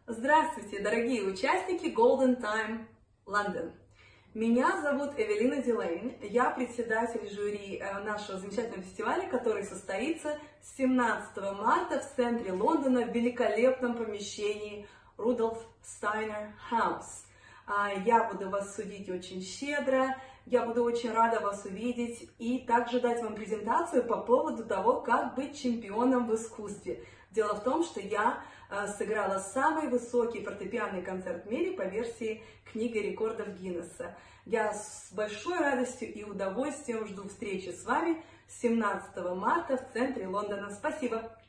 Здравствуйте, дорогие участники Golden Time London. Меня зовут Эвелина Дилейн, я председатель жюри нашего замечательного фестиваля, который состоится 17 марта в центре Лондона в великолепном помещении Rudolf Steiner House. Я буду вас судить очень щедро, я буду очень рада вас увидеть и также дать вам презентацию по поводу того, как быть чемпионом в искусстве. Дело в том, что я сыграла самый высокий фортепианный концерт в мире по версии книги рекордов Гиннесса. Я с большой радостью и удовольствием жду встречи с вами 17 марта в центре Лондона. Спасибо!